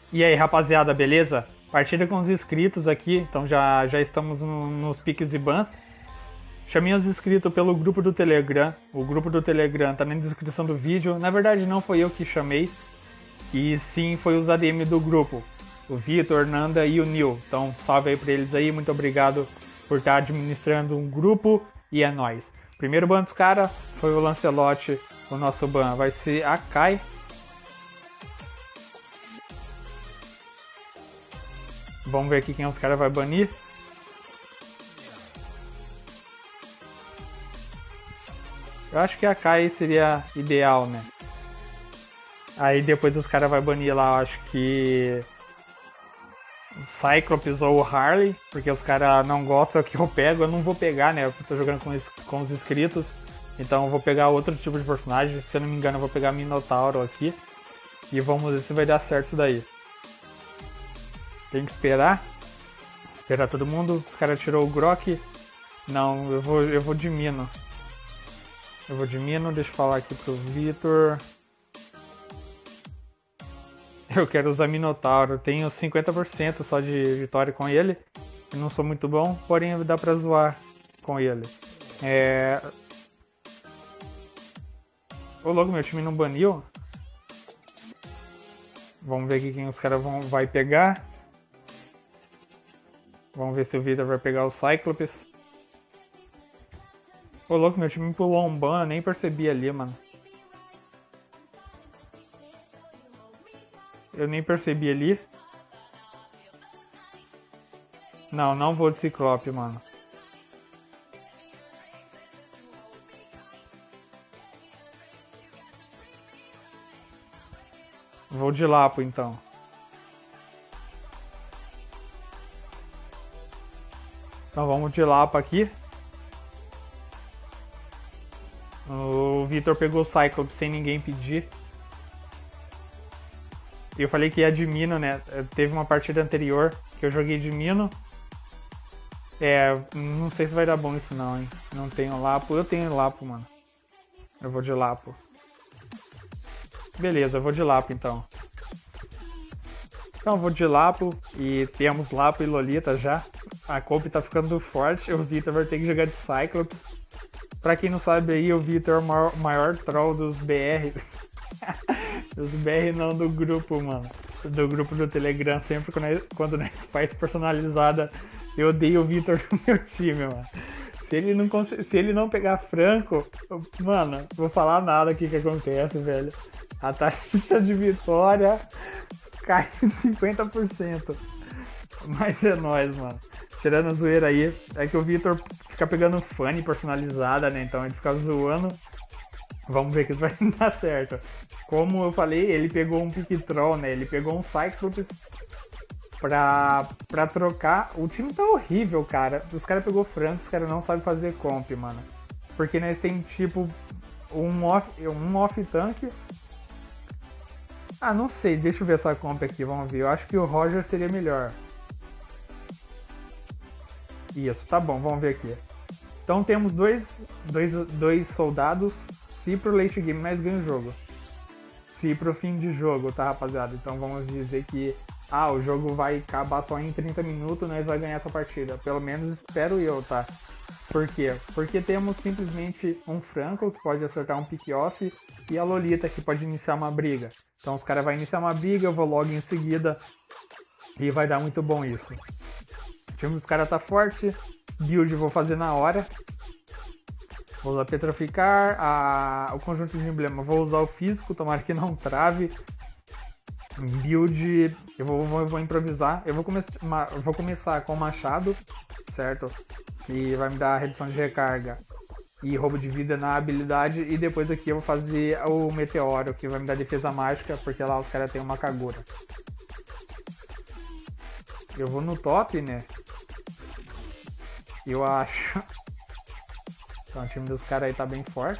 E aí, rapaziada, beleza? Partida com os inscritos aqui, então já estamos nos piques e bans. Chamei os inscritos pelo grupo do Telegram. O grupo do Telegram tá na descrição do vídeo. Na verdade, não foi eu que chamei, e sim foi os ADM do grupo, o Vitor, Nanda e o Nil. Então, salve aí pra eles aí, muito obrigado por estar administrando um grupo e é nóis. Primeiro ban dos caras foi o Lancelote, o nosso ban vai ser a Kai. Vamos ver aqui quem os caras vai banir. Eu acho que a Kai seria ideal, né? Aí depois os caras vai banir lá, eu acho que o Cyclops ou o Harley, porque os caras não gostam que eu pego. Eu não vou pegar, né? Eu tô jogando com os inscritos, então eu vou pegar outro tipo de personagem. Se eu não me engano, eu vou pegar Minotauro aqui. E vamos ver se vai dar certo isso daí. Tem que esperar. Esperar todo mundo. Os caras tirou o Grok. Não, eu vou de Mino. Eu vou de Mino, deixa eu falar aqui pro Vitor. Eu quero usar Minotauro. Tenho 50% só de vitória com ele. Eu não sou muito bom, porém dá pra zoar com ele. Ô logo, meu time não baniu. Vamos ver aqui quem os caras vai pegar. Vamos ver se o Vitor vai pegar o Cyclops. Ô louco, meu time pulou um ban, nem percebi ali, mano. Eu nem percebi ali. Não, não vou de Ciclope, mano. Vou de Lapo, então. Então vamos de Lapo aqui. O Vitor pegou o Cyclops sem ninguém pedir. Eu falei que ia de Mino, né? Teve uma partida anterior que eu joguei de Mino. Não sei se vai dar bom isso não, hein? Não tenho Lapo. Eu tenho Lapo, mano. Eu vou de Lapo. Beleza, eu vou de Lapo então. Então eu vou de Lapo e temos Lapo e Lolita já. A comp tá ficando forte. O Vitor vai ter que jogar de Cyclops. Pra quem não sabe aí, o Vitor é o maior troll dos BR. Dos BR não, do grupo, mano. Do grupo do Telegram. Sempre quando nós faz personalizada, eu odeio o Vitor no meu time, mano. Se ele não pegar Franco, mano, vou falar nada aqui que acontece, velho. A taxa de vitória cai em 50%. Mas é nóis, mano. Tirando a zoeira aí, é que o Vitor fica pegando Fanny personalizada, né? Então ele fica zoando. Vamos ver que vai dar certo. Como eu falei, ele pegou um Pick Troll, né? Ele pegou um Cyclops pra trocar. O time tá horrível, cara. Os caras pegou Franco, os caras não sabem fazer comp, mano. Porque nós tem tipo um off tank. Ah, não sei, deixa eu ver essa comp aqui, vamos ver. Eu acho que o Roger seria melhor. Isso, tá bom, vamos ver aqui. Então temos dois soldados. Se pro late game nós ganhamos o jogo. Se pro fim de jogo, tá, rapaziada? Então vamos dizer que o jogo vai acabar só em 30 minutos, nós vamos ganhar essa partida. Pelo menos espero eu, tá? Por quê? Porque temos simplesmente um Franco que pode acertar um pick-off e a Lolita que pode iniciar uma briga. Então os caras vão iniciar uma briga, eu vou logo em seguida e vai dar muito bom isso. O time dos caras tá forte, build eu vou fazer na hora. Vou usar Petrificar, o conjunto de emblema, vou usar o físico, tomara que não trave. Build, eu vou improvisar, eu vou começar com o machado, certo? E vai me dar redução de recarga e roubo de vida na habilidade. E depois aqui eu vou fazer o meteoro, que vai me dar defesa mágica, porque lá os caras têm uma Kagura. Eu vou no top, né? Eu acho. Então o time dos caras aí tá bem forte.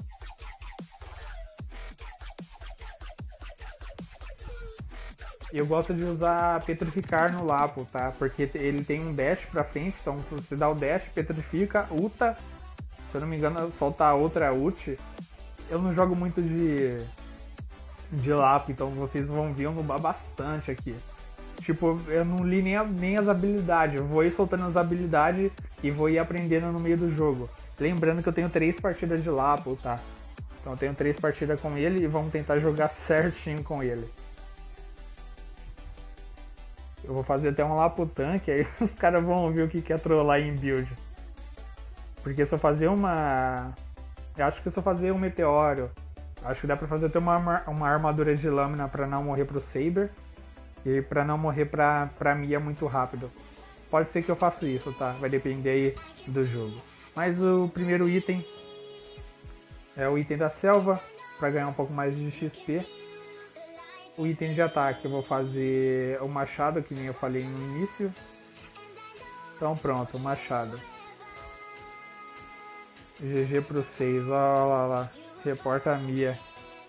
Eu gosto de usar Petrificar no Lapo, tá? Porque ele tem um dash pra frente, então se você dá o dash, petrifica, ulta. Se eu não me engano, soltar outra ult. Eu não jogo muito de de Lapo, então vocês vão ver eu nubar bastante aqui. Tipo, eu não li nem as habilidades, eu vou ir soltando as habilidades e vou ir aprendendo no meio do jogo. Lembrando que eu tenho 3 partidas de Lapo, tá? Então eu tenho 3 partidas com ele e vamos tentar jogar certinho com ele. Eu vou fazer até um Lapo tanque, aí os caras vão ver o que é trollar em build. Porque se eu fazer uma... Eu acho que se eu fazer um meteoro, acho que dá pra fazer até uma armadura de lâmina pra não morrer pro Saber. E pra não morrer pra Mia muito rápido. Pode ser que eu faça isso, tá? Vai depender aí do jogo. Mas o primeiro item é o item da selva, pra ganhar um pouco mais de XP. O item de ataque eu vou fazer o machado, que nem eu falei no início. Então pronto, o machado. GG pro 6, ó lá. Reporta a Mia.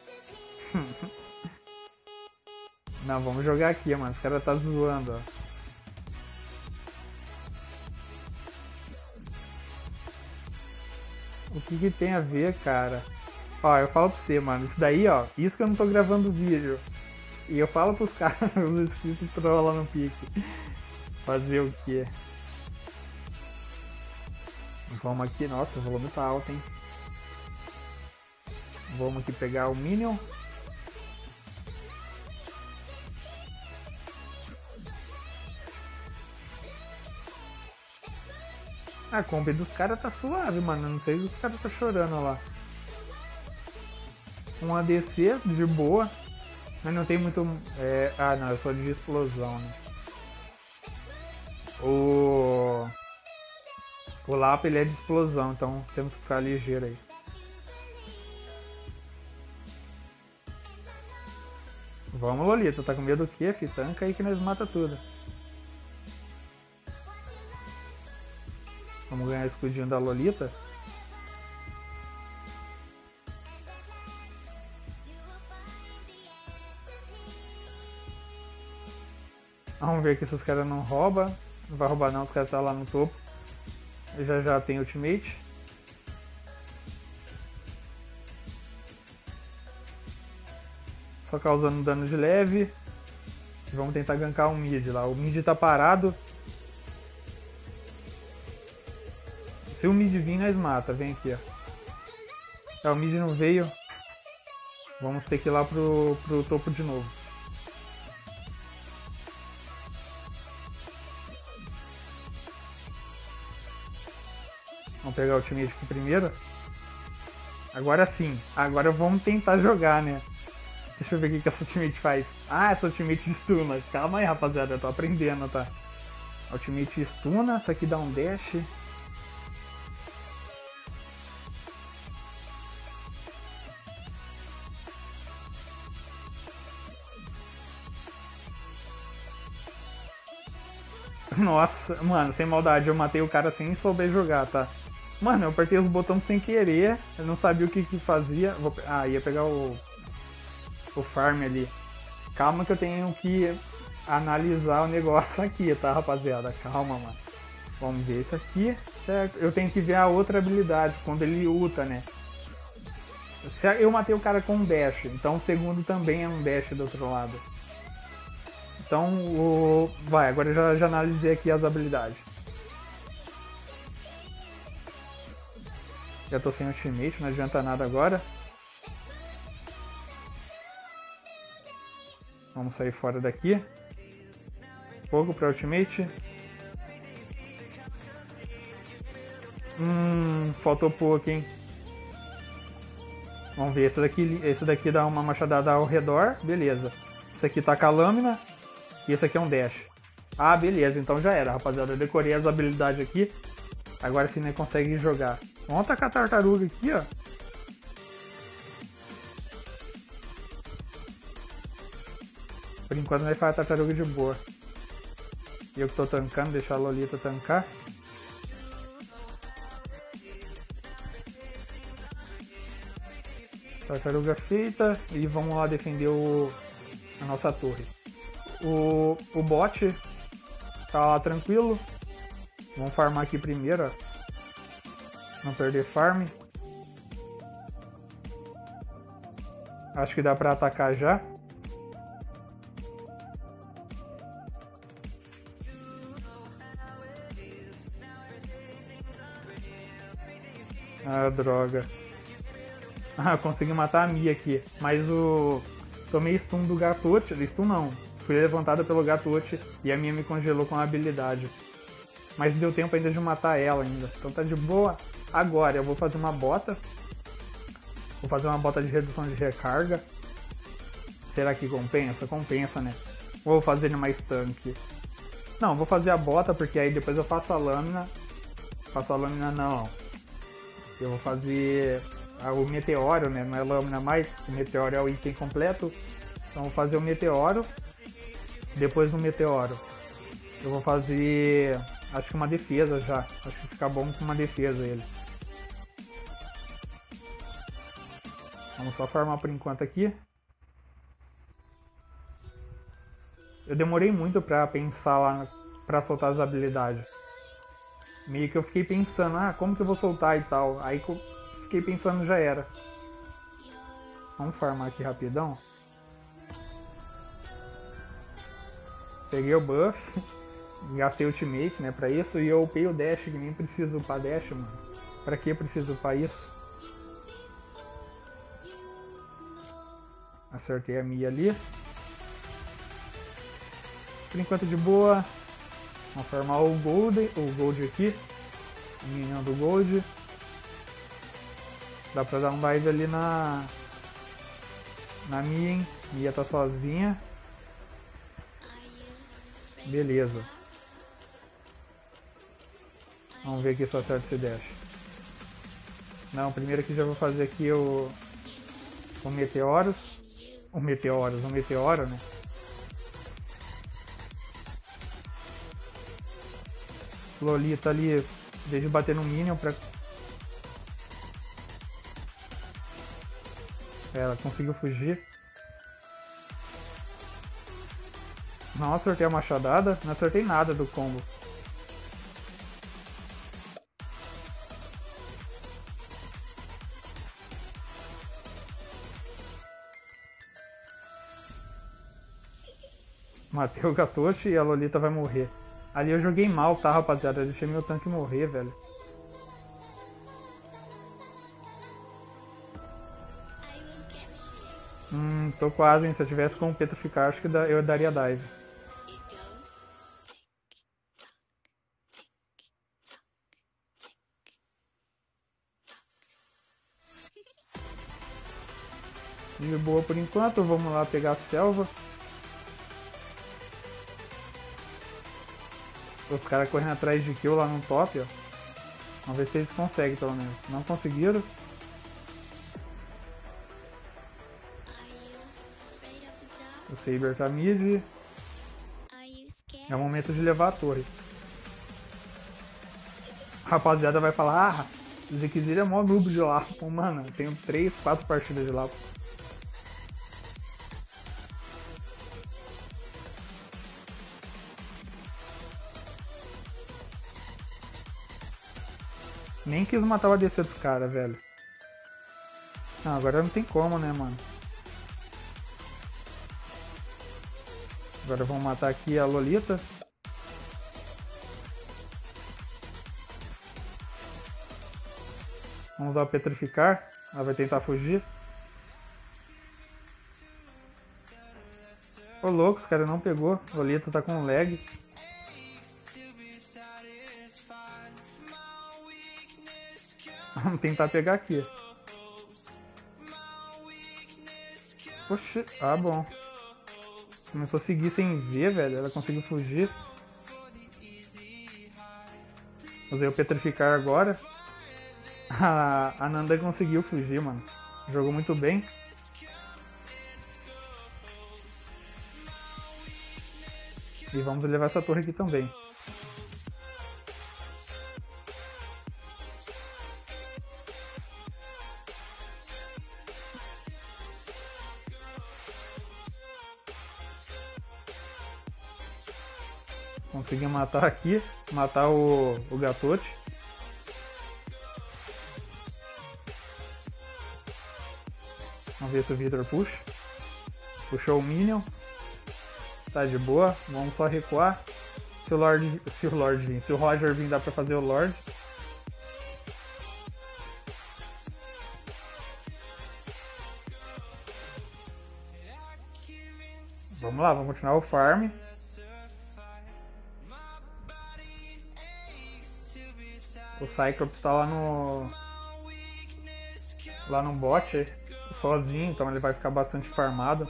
Não, vamos jogar aqui, mano. Os caras tá zoando, ó. O que tem a ver, cara? Ó, eu falo pra você, mano. Isso daí, ó. Isso que eu não tô gravando vídeo. E eu falo pros caras, os inscritos trollam no pique. Fazer o quê? Vamos aqui. Nossa, o volume tá alto, hein? Vamos aqui pegar o Minion. A comp dos caras tá suave, mano. Não sei se os caras tá chorando lá. Um ADC de boa. Mas não tem muito... Ah, não. Eu sou de explosão, né? O Lapo, ele é de explosão. Então temos que ficar ligeiro aí. Vamos, Lolita. Tá com medo do quê, fi? Tanca aí que nós mata tudo. Vamos ganhar o escudinho da Lolita. Vamos ver aqui se os caras não roubam. Não vai roubar não, os caras tá lá no topo. Eu já tem ultimate. Só causando dano de leve. Vamos tentar gankar o mid lá. O mid tá parado. Se o mid vir, nós mata. Vem aqui, ó. O mid não veio. Vamos ter que ir lá pro topo de novo. Vamos pegar o ultimate aqui primeiro. Agora sim. Agora vamos tentar jogar, né? Deixa eu ver o que essa ultimate faz. Ah, essa ultimate stuna. Calma aí, rapaziada. Eu tô aprendendo, tá? Ultimate stuna. Essa aqui dá um dash. Nossa, mano, sem maldade. Eu matei o cara sem souber jogar, tá? Mano, eu apertei os botões sem querer. Eu não sabia o que fazia. Ah, ia pegar o farm ali. Calma que eu tenho que analisar o negócio aqui, tá, rapaziada? Calma, mano. Vamos ver isso aqui. Certo? Eu tenho que ver a outra habilidade, quando ele ulta, né? Eu matei o cara com um dash, então o segundo também é um dash do outro lado. Então, vai, agora eu já analisei aqui as habilidades. Já tô sem ultimate, não adianta nada agora. Vamos sair fora daqui. Fogo para ultimate. Faltou pouco, hein? Vamos ver, esse daqui dá uma machadada ao redor, beleza. Esse aqui tá com a lâmina e esse aqui é um dash. Ah, beleza, então já era, rapaziada. Eu decorei as habilidades aqui. Agora sim, né, consegue jogar. Vamos atacar a tartaruga aqui, ó. Por enquanto nós faz a tartaruga de boa. Eu que tô tancando, deixar a Lolita tancar. Tartaruga feita e vamos lá defender a nossa torre. O bot tá lá tranquilo. Vamos farmar aqui primeiro, ó. Não perder farm. Acho que dá pra atacar já. Ah, droga. Ah, consegui matar a Mia aqui. Mas o... Tomei stun do Gatote. Stun não. Fui levantada pelo Gatote e a Mia me congelou com a habilidade. Mas deu tempo ainda de matar ela ainda. Então tá de boa. Agora eu vou fazer uma bota. Vou fazer uma bota de redução de recarga. Será que compensa? Compensa, né? Ou vou fazer ele mais tanque? Não, vou fazer a bota porque aí depois eu faço a lâmina. Faço a lâmina não. Eu vou fazer o meteoro, né? Não é lâmina mais. O meteoro é o item completo. Então vou fazer o meteoro. Depois do meteoro eu vou fazer... Acho que uma defesa já. Acho que fica bom com uma defesa ele. Vamos só farmar por enquanto aqui. Eu demorei muito pra pensar lá, pra soltar as habilidades. Meio que eu fiquei pensando, como que eu vou soltar e tal. Aí que eu fiquei pensando, já era. Vamos farmar aqui rapidão. Peguei o buff. Gastei ultimate, né, pra isso. E eu upei o dash, que nem preciso upar dash, mano. Pra que eu preciso upar isso? Acertei a Mia ali. Por enquanto de boa. Vamos farmar o Gold aqui. O minion do Gold. Dá pra dar um dive ali na Mia, hein? Mia tá sozinha. Beleza. Vamos ver aqui se eu acerto esse dash. Não, primeiro que já vou fazer aqui o Meteoros. O Meteoro, né? Lolita ali, deixa eu bater no Minion pra... Ela conseguiu fugir. Não acertei a machadada, não acertei nada do combo. Matei o Gatoshi e a Lolita vai morrer. Ali eu joguei mal, tá, rapaziada? Eu deixei meu tanque morrer, velho. Tô quase, hein? Se eu tivesse com o Petrificar, acho que eu daria dive. De boa por enquanto, vamos lá pegar a selva. Os caras correndo atrás de kill lá no top, ó. Vamos ver se eles conseguem, pelo menos. Não conseguiram. O Saber tá mid. É o momento de levar a torre. A rapaziada vai falar, o Zekizir é mó noob de lá. Pô, mano, eu tenho 3, 4 partidas de lá. Nem quis matar o ADC dos caras, velho. Não, agora não tem como, né, mano. Agora vamos matar aqui a Lolita. Vamos usar o Petrificar. Ela vai tentar fugir. Ô louco, os caras não pegou. A Lolita tá com lag. Vamos tentar pegar aqui. Oxi, bom. Começou a seguir sem ver, velho. Ela conseguiu fugir. Usei o Petrificar agora. A Nanda conseguiu fugir, mano. Jogou muito bem. E vamos levar essa torre aqui também. Consegui matar aqui. Matar o Gatote. Vamos ver se o Victor puxa. Puxou o Minion. Tá de boa. Vamos só recuar. Se o Roger vir, dá pra fazer o Lorde. Vamos lá, vamos continuar o farm. O Cyclops tá lá no bot, sozinho, então ele vai ficar bastante farmado.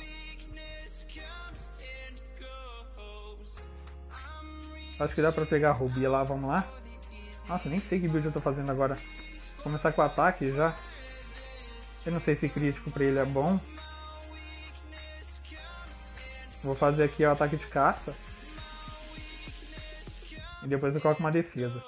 Acho que dá pra pegar a Ruby lá, vamos lá. Nossa, nem sei que build eu tô fazendo agora. Vou começar com o ataque já. Eu não sei se crítico pra ele é bom. Vou fazer aqui o ataque de caça. E depois eu coloco uma defesa.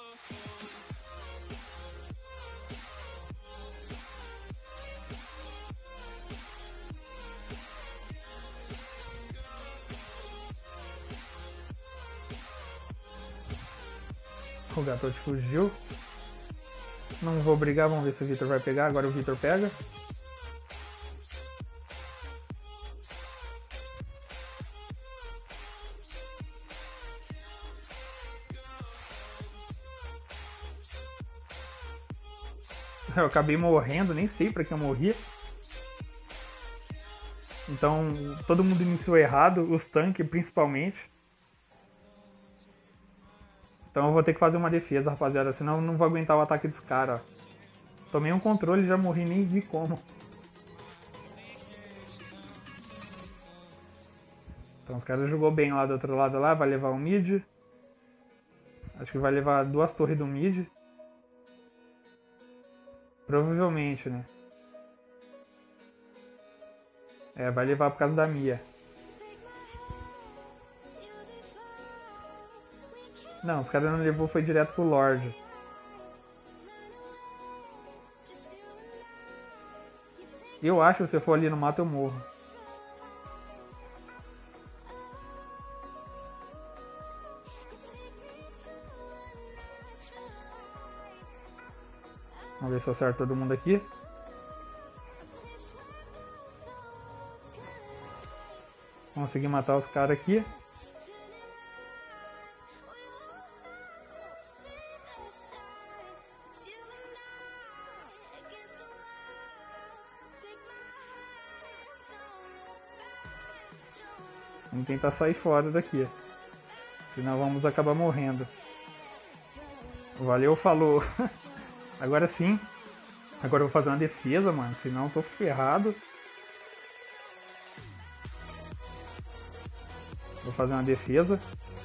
O Gatote fugiu. Não vou brigar, vamos ver se o Victor vai pegar. Agora o Victor pega. Eu acabei morrendo, nem sei pra que eu morri. Então, todo mundo iniciou errado, os tanques principalmente. Então eu vou ter que fazer uma defesa, rapaziada, senão eu não vou aguentar o ataque dos caras. Tomei um controle e já morri, nem vi como. Então os caras jogou bem lá do outro lado lá, vai levar o mid. Acho que vai levar 2 torres do mid. Provavelmente, né? É, vai levar por causa da Mia. Não, os caras não levou, foi direto pro Lorde. Eu acho que se eu for ali no mato eu morro. Vamos ver se eu acerto todo mundo aqui. Consegui matar os caras aqui. Vamos tentar sair fora daqui. Senão vamos acabar morrendo. Valeu, falou. Agora sim. Agora eu vou fazer uma defesa, mano. Senão eu tô ferrado. Vou fazer uma defesa.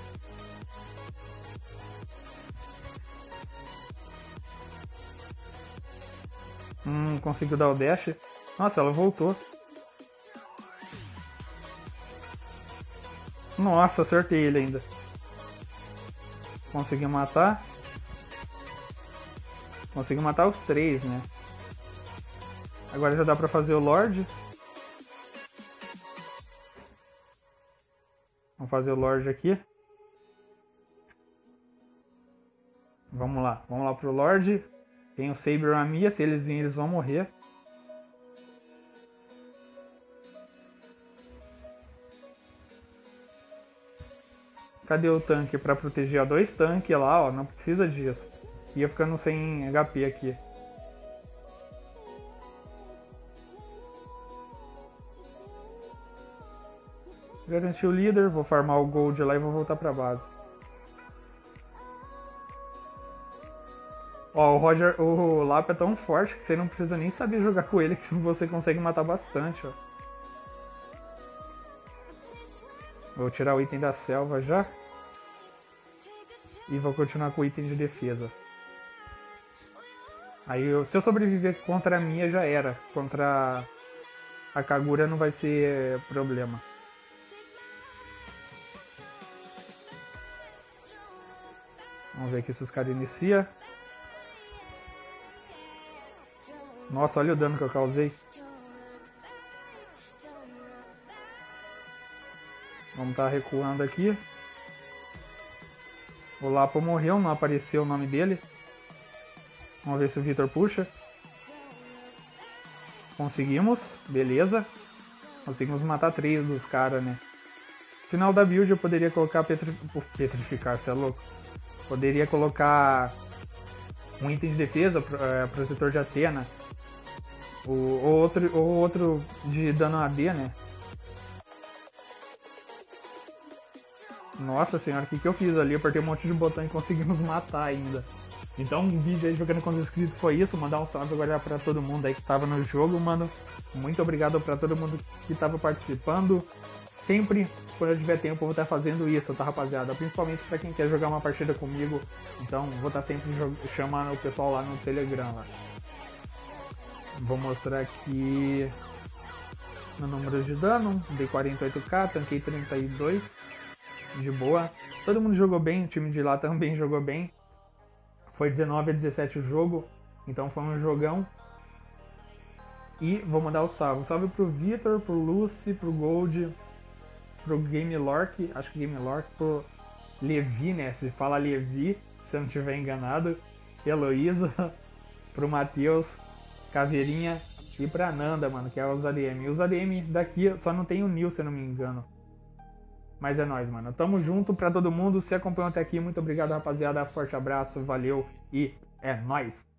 Conseguiu dar o dash. Nossa, ela voltou. Nossa, acertei ele ainda. Consegui matar. Consegui matar os 3, né? Agora já dá pra fazer o Lorde. Vamos fazer o Lorde aqui. Vamos lá pro Lorde. Tem o Saber e a Mia, se eles virem eles vão morrer. Cadê o tanque pra proteger? 2 tanques lá, ó, não precisa disso. Ia ficando sem HP aqui. Garanti o líder, vou farmar o gold lá e vou voltar pra base. Ó, o Lapa é tão forte que você não precisa nem saber jogar com ele que você consegue matar bastante, ó. Vou tirar o item da selva já. E vou continuar com o item de defesa. Aí se eu sobreviver contra a minha já era. Contra a Kagura não vai ser problema. Vamos ver aqui se os caras iniciam. Nossa, olha o dano que eu causei. Vamos estar recuando aqui. O Lapo morreu, não apareceu o nome dele. Vamos ver se o Victor puxa. Conseguimos, beleza. Conseguimos matar 3 dos caras, né? Final da build eu poderia colocar petrificar, você é louco? Poderia colocar um item de defesa, protetor de Athena. Ou outro de dano AD, né? Nossa senhora, o que eu fiz ali? Eu apertei um monte de botão e conseguimos matar ainda. Então, um vídeo aí jogando com os inscritos foi isso. Mandar um salve agora pra todo mundo aí que tava no jogo, mano. Muito obrigado pra todo mundo que tava participando. Sempre, quando eu tiver tempo, eu vou estar fazendo isso, tá, rapaziada? Principalmente pra quem quer jogar uma partida comigo. Então, vou estar sempre chamando o pessoal lá no Telegram. Lá. Vou mostrar aqui no número de dano. Dei 48k, tanquei 32. De boa. Todo mundo jogou bem, o time de lá também jogou bem. Foi 19-17 o jogo, então foi um jogão. E vou mandar o salve. Salve pro Vitor, pro Lucy, pro Gold, pro Game Lork, acho que Game Lork, pro Levi, né? Se fala Levi, se eu não estiver enganado. Heloísa, pro Matheus, Caveirinha e pra Nanda, mano, que é os ADM. Os ADM daqui só não tem o Nil, se eu não me engano. Mas é nóis, mano. Tamo junto pra todo mundo. Se acompanhou até aqui, muito obrigado, rapaziada. Forte abraço, valeu e é nóis.